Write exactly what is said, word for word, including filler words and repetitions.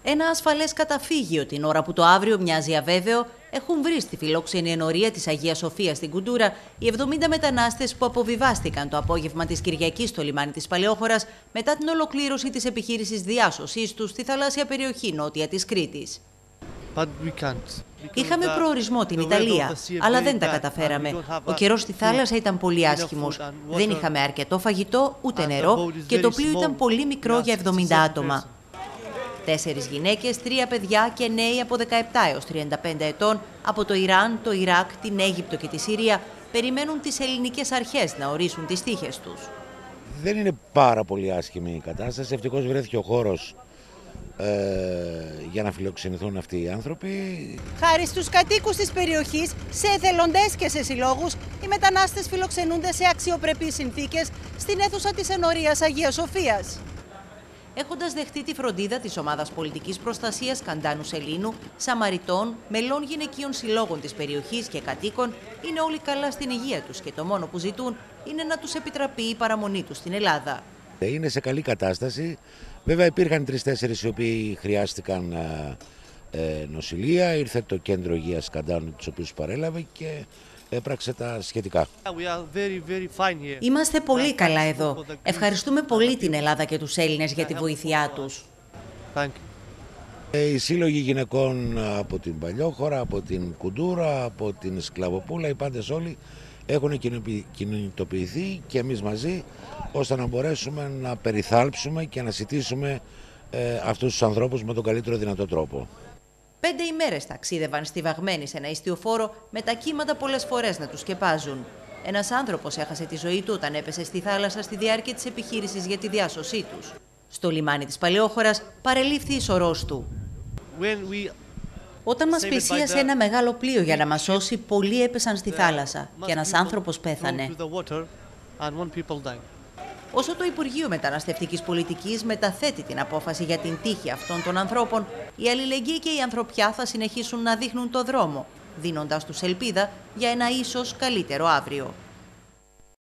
Ένα ασφαλές καταφύγιο την ώρα που το αύριο μοιάζει αβέβαιο έχουν βρει στη φιλόξενη ενορία της Αγίας Σοφίας στην Κουντούρα οι εβδομήντα μετανάστες που αποβιβάστηκαν το απόγευμα της Κυριακής στο λιμάνι της Παλαιόχωρας μετά την ολοκλήρωση της επιχείρησης διάσωσής τους στη θαλάσσια περιοχή νότια της Κρήτης. Είχαμε προορισμό την Ιταλία, αλλά δεν τα καταφέραμε. Ο καιρός στη θάλασσα ήταν πολύ άσχημος. Δεν είχαμε αρκετό φαγητό, ούτε νερό και το πλοίο ήταν πολύ μικρό για εβδομήντα άτομα. Τέσσερις γυναίκες, τρία παιδιά και νέοι από δεκαεπτά έως τριάντα πέντε ετών από το Ιράν, το Ιράκ, την Αίγυπτο και τη Συρία περιμένουν τις ελληνικές αρχές να ορίσουν τις τύχες τους. Δεν είναι πάρα πολύ άσχημη η κατάσταση. Ευτυχώς βρέθηκε ο χώρος ε, για να φιλοξενηθούν αυτοί οι άνθρωποι. Χάρη στους κατοίκους της περιοχής, σε εθελοντές και σε συλλόγους, οι μετανάστες φιλοξενούνται σε αξιοπρεπείς συνθήκες στην αίθουσα της ενορίας Αγίας Σοφίας. Έχοντας δεχτεί τη φροντίδα της Ομάδας Πολιτικής Προστασίας Καντάνου Σελήνου, Σαμαριτών, μελών γυναικείων συλλόγων της περιοχής και κατοίκων, είναι όλοι καλά στην υγεία τους και το μόνο που ζητούν είναι να τους επιτραπεί η παραμονή τους στην Ελλάδα. Είναι σε καλή κατάσταση. Βέβαια υπήρχαν τρεις-τέσσερις οι οποίοι χρειάστηκαν ε, νοσηλεία. Ήρθε το κέντρο υγείας Καντάνου, τους οποίους παρέλαβε και έπραξε τα σχετικά. Είμαστε πολύ καλά εδώ. Ευχαριστούμε πολύ την Ελλάδα και τους Έλληνες για τη βοήθειά τους. Οι σύλλογοι γυναικών από την Παλιόχώρα, από την Κουντούρα, από την Σκλαβοπούλα, οι πάντες όλοι έχουν κινητοποιηθεί και εμείς μαζί, ώστε να μπορέσουμε να περιθάλψουμε και να συντήσουμε ε, αυτούς τους ανθρώπους με τον καλύτερο δυνατό τρόπο. Πέντε ημέρες ταξίδευαν στιβαγμένοι σε ένα ιστιοφόρο με τα κύματα πολλές φορές να τους σκεπάζουν. Ένας άνθρωπος έχασε τη ζωή του όταν έπεσε στη θάλασσα στη διάρκεια της επιχείρησης για τη διάσωσή τους. Στο λιμάνι της Παλαιόχωρας παρελήφθη η σωρός του. We... Όταν μας πλησίασε ένα μεγάλο πλοίο για να μας σώσει, πολλοί έπεσαν στη θάλασσα και ένας άνθρωπος πέθανε. Όσο το Υπουργείο Μεταναστευτικής Πολιτικής μεταθέτει την απόφαση για την τύχη αυτών των ανθρώπων, η αλληλεγγύη και η ανθρωπιά θα συνεχίσουν να δείχνουν το δρόμο, δίνοντας τους ελπίδα για ένα ίσως καλύτερο αύριο.